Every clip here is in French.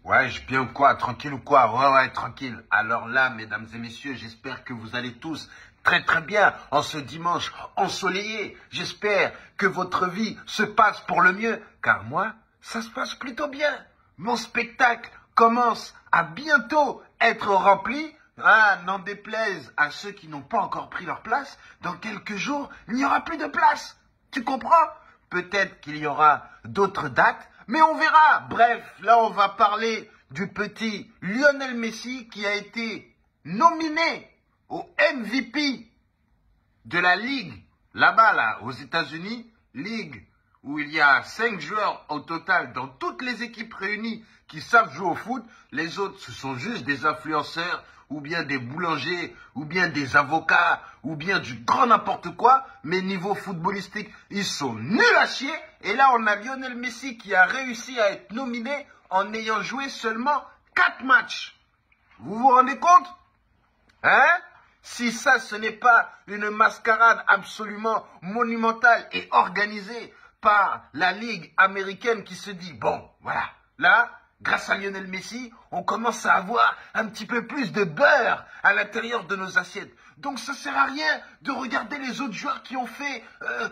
Ouais, je bien ou quoi? Tranquille ou quoi? Ouais, tranquille. Alors là, mesdames et messieurs, j'espère que vous allez tous très très bien en ce dimanche ensoleillé. J'espère que votre vie se passe pour le mieux, car moi, ça se passe plutôt bien. Mon spectacle commence à bientôt être rempli. Ah, n'en déplaise à ceux qui n'ont pas encore pris leur place, dans quelques jours, il n'y aura plus de place. Tu comprends? Peut-être qu'il y aura d'autres dates, mais on verra. Bref, là, on va parler du petit Lionel Messi qui a été nominé au MVP de la Ligue, là-bas, là, aux États-Unis, Ligue où il y a 5 joueurs au total dans toutes les équipes réunies qui savent jouer au foot. Les autres, ce sont juste des influenceurs, ou bien des boulangers, ou bien des avocats, ou bien du grand n'importe quoi. Mais niveau footballistique, ils sont nuls à chier. Et là, on a Lionel Messi qui a réussi à être nominé en ayant joué seulement 4 matchs. Vous vous rendez compte? Hein? Si ça, ce n'est pas une mascarade absolument monumentale et organisée par la Ligue américaine qui se dit, bon, voilà, là, grâce à Lionel Messi, on commence à avoir un petit peu plus de beurre à l'intérieur de nos assiettes. Donc ça sert à rien de regarder les autres joueurs qui ont fait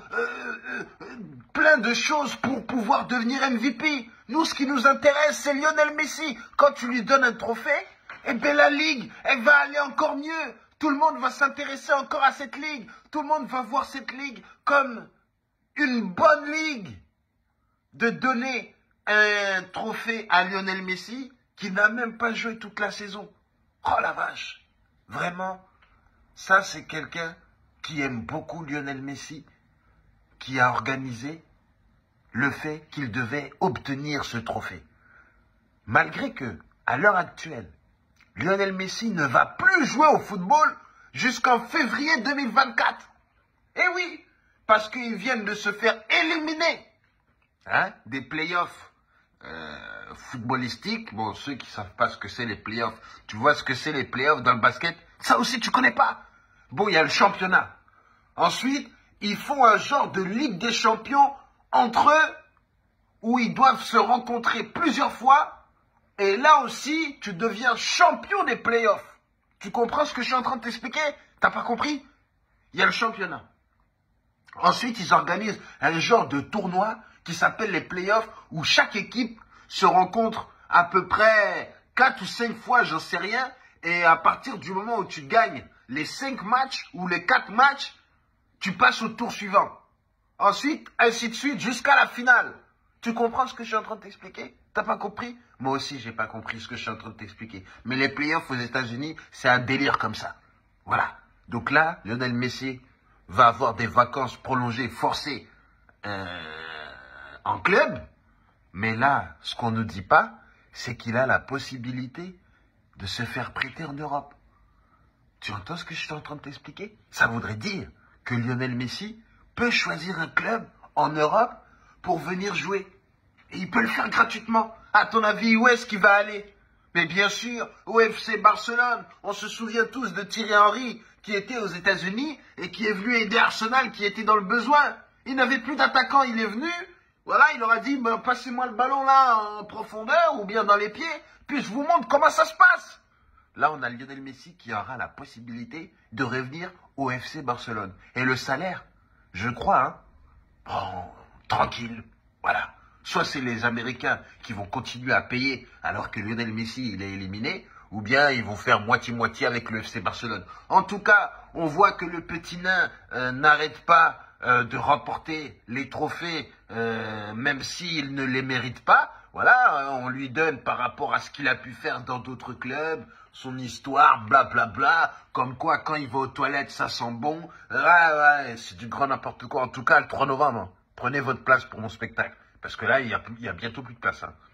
plein de choses pour pouvoir devenir MVP. Nous, ce qui nous intéresse, c'est Lionel Messi. Quand tu lui donnes un trophée, eh bien la Ligue, elle va aller encore mieux. Tout le monde va s'intéresser encore à cette Ligue. Tout le monde va voir cette Ligue comme une bonne Ligue. De donner un trophée à Lionel Messi qui n'a même pas joué toute la saison. Oh la vache. Vraiment, ça c'est quelqu'un qui aime beaucoup Lionel Messi, qui a organisé le fait qu'il devait obtenir ce trophée. Malgré que, à l'heure actuelle, Lionel Messi ne va plus jouer au football jusqu'en février 2024. Eh oui, parce qu'ils viennent de se faire éliminer des playoffs footballistiques. Bon, ceux qui ne savent pas ce que c'est les playoffs, tu vois ce que c'est les playoffs dans le basket? Ça aussi, tu connais pas. Bon, il y a le championnat. Ensuite, ils font un genre de Ligue des champions entre eux où ils doivent se rencontrer plusieurs fois. Et là aussi, tu deviens champion des playoffs. Tu comprends ce que je suis en train de t'expliquer? T'as pas compris? Il y a le championnat. Ensuite, ils organisent un genre de tournoi qui s'appelle les playoffs, où chaque équipe se rencontre à peu près 4 ou 5 fois, j'en sais rien. Et à partir du moment où tu gagnes les 5 matchs ou les 4 matchs, tu passes au tour suivant. Ensuite, ainsi de suite, jusqu'à la finale. Tu comprends ce que je suis en train de t'expliquer? T'as pas compris? Moi aussi, j'ai pas compris ce que je suis en train de t'expliquer. Mais les playoffs aux États-Unis, c'est un délire comme ça. Voilà. Donc là, Lionel Messi va avoir des vacances prolongées, forcées en club. Mais là, ce qu'on ne dit pas, c'est qu'il a la possibilité de se faire prêter en Europe. Tu entends ce que je suis en train de t'expliquer? Ça voudrait dire que Lionel Messi peut choisir un club en Europe pour venir jouer. Et il peut le faire gratuitement. À ton avis, où est-ce qu'il va aller? Mais bien sûr, au FC Barcelone. On se souvient tous de Thierry Henry qui était aux États-Unis et qui est venu aider Arsenal qui était dans le besoin. Il n'avait plus d'attaquant, il est venu. Voilà, il leur a dit, ben, passez-moi le ballon là en profondeur ou bien dans les pieds, puis je vous montre comment ça se passe. Là, on a Lionel Messi qui aura la possibilité de revenir au FC Barcelone. Et le salaire, je crois, bon, tranquille, voilà. Soit c'est les Américains qui vont continuer à payer alors que Lionel Messi, il est éliminé, ou bien ils vont faire moitié-moitié avec le FC Barcelone. En tout cas, on voit que le petit nain n'arrête pas de remporter les trophées, même s'il ne les mérite pas. Voilà, on lui donne par rapport à ce qu'il a pu faire dans d'autres clubs, son histoire, blablabla, comme quoi quand il va aux toilettes, ça sent bon. Ouais, c'est du grand n'importe quoi. En tout cas, le 3 novembre, prenez votre place pour mon spectacle. Parce que là, il y a bientôt plus de place.